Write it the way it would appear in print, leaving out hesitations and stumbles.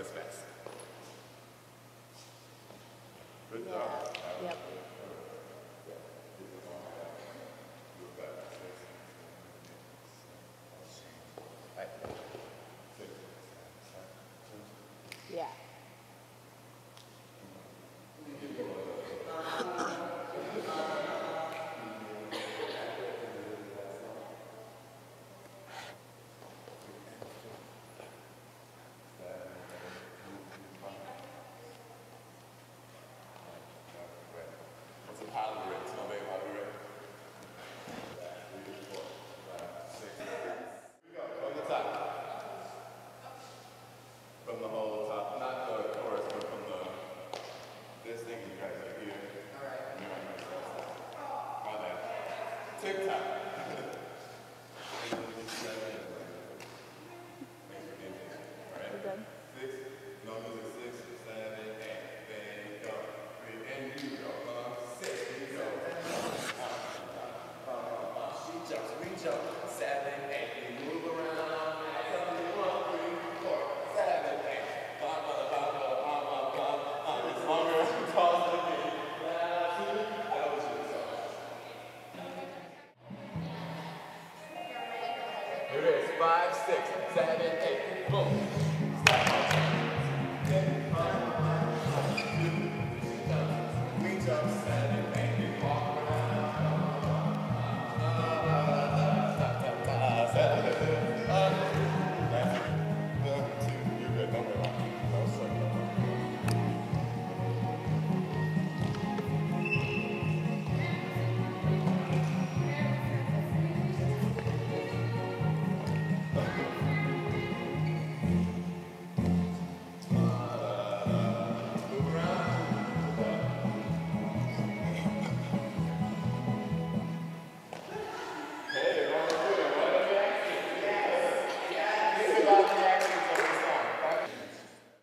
this fast. Good job. Yep. Yeah. It's a power grip. It's not very power grip. From the top. From the whole top. Not the chorus, but from this thing you guys are here. Alright. My bad. Tick tock. Good. 6, no music, 6, 7, 8, then go, 3, and you go, 6, you go. She jumps, we jump, 7, 8, we move around, 1, 3, 4, 7, 8, it's longer, taller than me. That was your song. Here it is, 5, 6, 7, 8, boom.